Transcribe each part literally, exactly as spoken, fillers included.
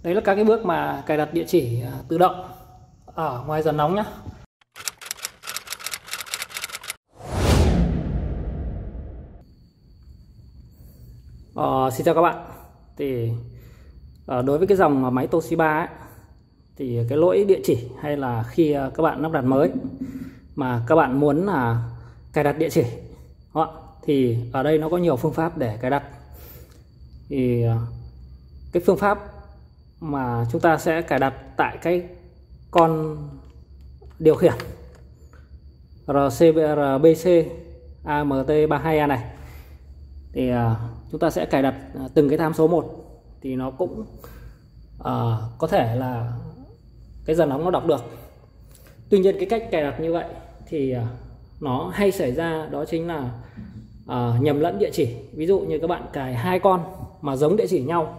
Đấy là các cái bước mà cài đặt địa chỉ tự động ở ngoài dàn nóng nhé. Ờ, xin chào các bạn. Thì ờ, đối với cái dòng máy Toshiba ấy, thì cái lỗi địa chỉ hay là khi các bạn lắp đặt mới mà các bạn muốn là cài đặt địa chỉ đó, thì ở đây nó có nhiều phương pháp để cài đặt. Thì cái phương pháp mà chúng ta sẽ cài đặt tại cái con điều khiển rờ xê bê xê a em tê ba mươi hai A này, thì uh, chúng ta sẽ cài đặt từng cái tham số một. Thì nó cũng uh, có thể là cái dàn nóng nó đọc được. Tuy nhiên cái cách cài đặt như vậy thì uh, nó hay xảy ra, đó chính là uh, nhầm lẫn địa chỉ. Ví dụ như các bạn cài hai con mà giống địa chỉ nhau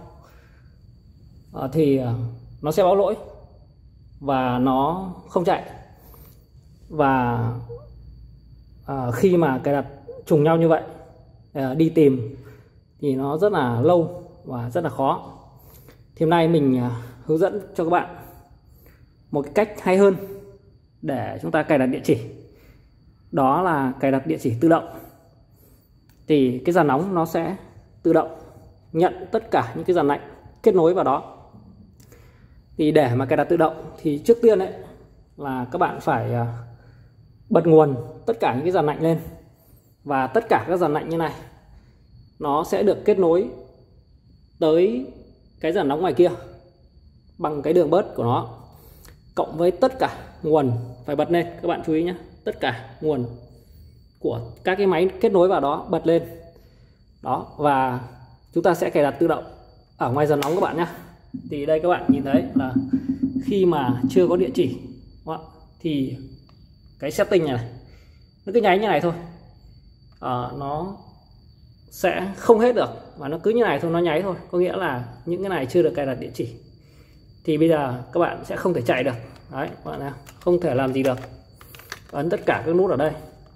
uh, thì uh, nó sẽ báo lỗi và nó không chạy. Và uh, khi mà cài đặt trùng nhau như vậy, uh, đi tìm thì nó rất là lâu và rất là khó. Thì hôm nay mình uh, hướng dẫn cho các bạn một cái cách hay hơn để chúng ta cài đặt địa chỉ. Đó là cài đặt địa chỉ tự động. Thì cái dàn nóng nó sẽ tự động nhận tất cả những cái dàn lạnh kết nối vào đó. Thì để mà cài đặt tự động thì trước tiên ấy là các bạn phải uh, bật nguồn tất cả những cái dàn lạnh lên. Và tất cả các dàn lạnh như này nó sẽ được kết nối tới cái dàn nóng ngoài kia bằng cái đường bớt của nó, cộng với tất cả nguồn phải bật lên. Các bạn chú ý nhé, tất cả nguồn của các cái máy kết nối vào đó bật lên đó, và chúng ta sẽ cài đặt tự động ở ngoài dàn nóng các bạn nhé. Thì đây các bạn nhìn thấy là khi mà chưa có địa chỉ đó, thì cái setting này, này nó cứ nháy như này thôi, à, nó sẽ không hết được, và nó cứ như này thôi, nó nháy thôi, có nghĩa là những cái này chưa được cài đặt địa chỉ. Thì bây giờ các bạn sẽ không thể chạy được đấy, các bạn nào không thể làm gì được. Ấn tất cả các nút ở đây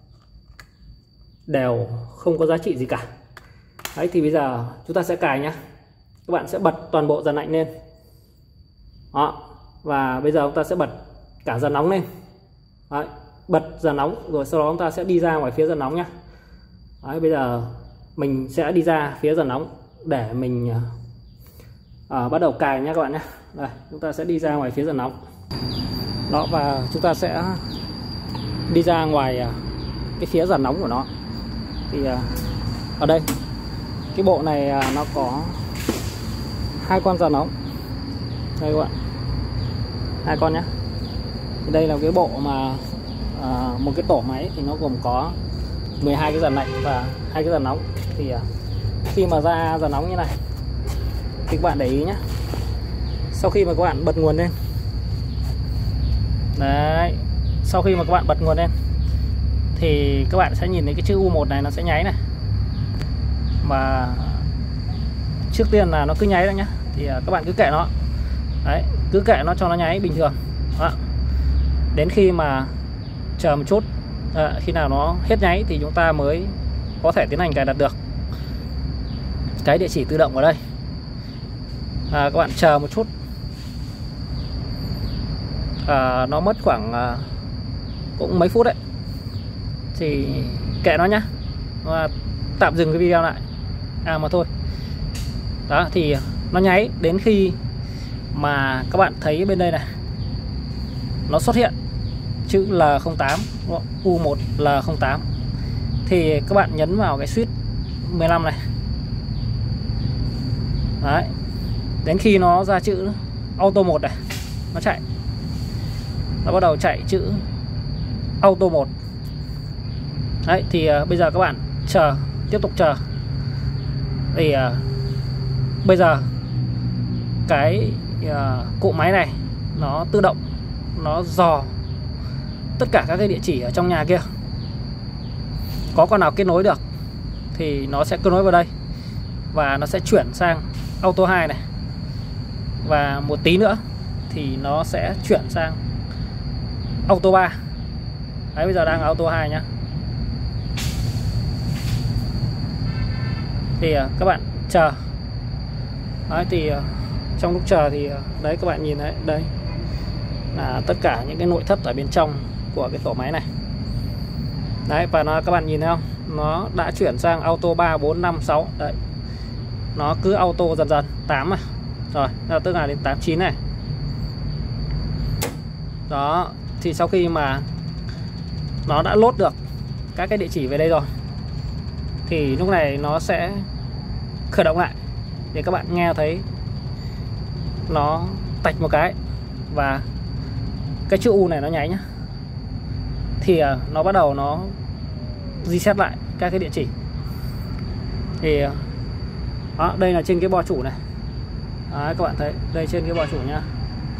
đều không có giá trị gì cả đấy. Thì bây giờ chúng ta sẽ cài nhá. Các bạn sẽ bật toàn bộ dàn lạnh lên đó, và bây giờ chúng ta sẽ bật cả dàn nóng lên đấy, bật dàn nóng rồi sau đó chúng ta sẽ đi ra ngoài phía dàn nóng nhá. Đấy, bây giờ mình sẽ đi ra phía dàn nóng để mình à, bắt đầu cài nha các bạn nhé. Đây, chúng ta sẽ đi ra ngoài phía dàn nóng đó, và chúng ta sẽ đi ra ngoài cái phía dàn nóng của nó. Thì à, ở đây cái bộ này à, nó có hai con dàn nóng đây các bạn, hai con nhé. Thì đây là cái bộ mà à, một cái tổ máy thì nó gồm có mười hai cái dàn lạnh và hai cái dàn nóng. Thì à, khi mà ra dàn nóng như này thì các bạn để ý nhé, sau khi mà các bạn bật nguồn lên đấy, sau khi mà các bạn bật nguồn lên thì các bạn sẽ nhìn thấy cái chữ U một này nó sẽ nháy này. Và trước tiên là nó cứ nháy ra nhá, thì à, các bạn cứ kệ nó đấy, cứ kệ nó cho nó nháy bình thường đó. Đến khi mà chờ một chút, à, khi nào nó hết nháy thì chúng ta mới có thể tiến hành cài đặt được cái địa chỉ tự động ở đây. À, các bạn chờ một chút, à, nó mất khoảng à, cũng mấy phút đấy, thì kệ nó nhá, và tạm dừng cái video lại à mà thôi đó. Thì nó nháy đến khi mà các bạn thấy bên đây này nó xuất hiện chữ L không tám, U một L không tám, thì các bạn nhấn vào cái switch mười lăm này đấy, đến khi nó ra chữ auto một này, nó chạy, nó bắt đầu chạy chữ auto một đấy. Thì uh, bây giờ các bạn chờ, tiếp tục chờ. Thì uh, bây giờ cái uh, cụm máy này nó tự động nó dò tất cả các cái địa chỉ ở trong nhà kia, có con nào kết nối được thì nó sẽ kết nối vào đây, và nó sẽ chuyển sang auto hai này, và một tí nữa thì nó sẽ chuyển sang auto ba. Đấy, bây giờ đang auto hai nhá. Thì các bạn chờ. Đấy, thì trong lúc chờ thì đấy các bạn nhìn thấy, đây là tất cả những cái nội thất ở bên trong của cái tổ máy này. Đấy, và nó các bạn nhìn thấy không? Nó đã chuyển sang auto ba, bốn, năm, sáu. Đấy. Nó cứ auto dần dần tám à. Rồi, tức là đến tám, chín này. Đó, thì sau khi mà nó đã load được các cái địa chỉ về đây rồi thì lúc này nó sẽ khởi động lại để các bạn nghe thấy nó tạch một cái và cái chữ U này nó nháy nhá. Thì nó bắt đầu nó reset lại các cái địa chỉ. Thì đó, đây là trên cái bo chủ này. Đấy, các bạn thấy đây trên cái bo chủ nhá.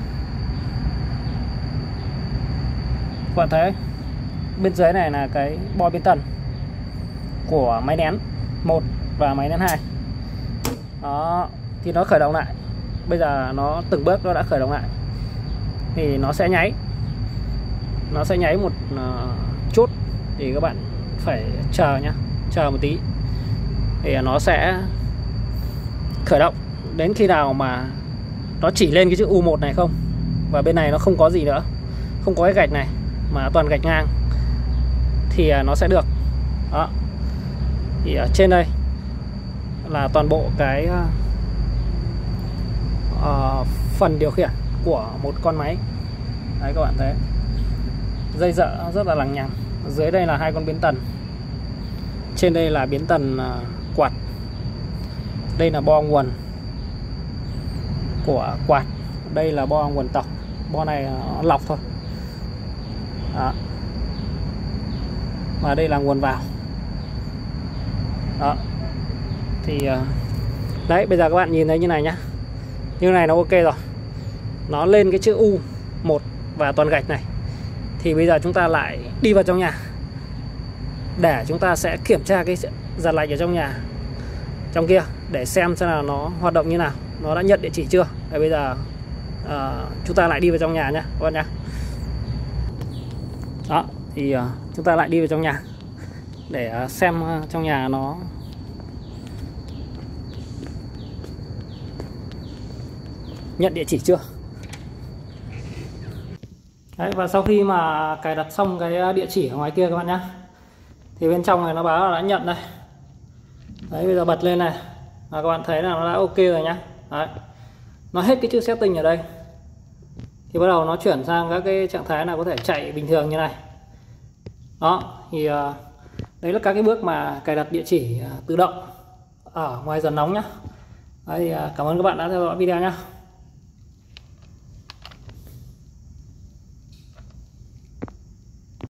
Các bạn thấy bên dưới này là cái bo biến tần của máy nén một và máy nén hai. Đó, thì nó khởi động lại. Bây giờ nó từng bước nó đã khởi động lại. Thì nó sẽ nháy. Nó sẽ nháy một uh, chút thì các bạn phải chờ nhá, chờ một tí thì nó sẽ khởi động đến khi nào mà nó chỉ lên cái chữ U một này không, và bên này nó không có gì nữa, không có cái gạch này mà toàn gạch ngang thì nó sẽ được. Đó, thì ở trên đây là toàn bộ cái uh, phần điều khiển của một con máy. Đấy, các bạn thấy dây dợ rất là lằng nhằng. Dưới đây là hai con biến tần, trên đây là biến tần uh, quạt, đây là bo nguồn của quạt, đây là bo nguồn tổng. Bo này uh, lọc thôi. Đó. Và đây là nguồn vào. Đó. Thì uh, đấy, bây giờ các bạn nhìn thấy như này nhá. Như này nó ok rồi. Nó lên cái chữ U một và toàn gạch này. Thì bây giờ chúng ta lại đi vào trong nhà để chúng ta sẽ kiểm tra cái giặt lạnh ở trong nhà, trong kia, để xem xem là nó hoạt động như nào, nó đã nhận địa chỉ chưa. Để bây giờ uh, chúng ta lại đi vào trong nhà nhá các bạn nhá. Đó, thì uh, chúng ta lại đi vào trong nhà để uh, xem uh, trong nhà nó nhận địa chỉ chưa. Đấy, và sau khi mà cài đặt xong cái địa chỉ ở ngoài kia các bạn nhé, thì bên trong này nó báo là đã nhận đây. Đấy, bây giờ bật lên này và các bạn thấy là nó đã ok rồi nhá. Đấy, nó hết cái chữ setting ở đây thì bắt đầu nó chuyển sang các cái trạng thái nào có thể chạy bình thường như này. Đó, thì uh, đấy là các cái bước mà cài đặt địa chỉ uh, tự động ở ngoài dần nóng nhá. Đấy, thì, uh, cảm ơn các bạn đã theo dõi video nhá.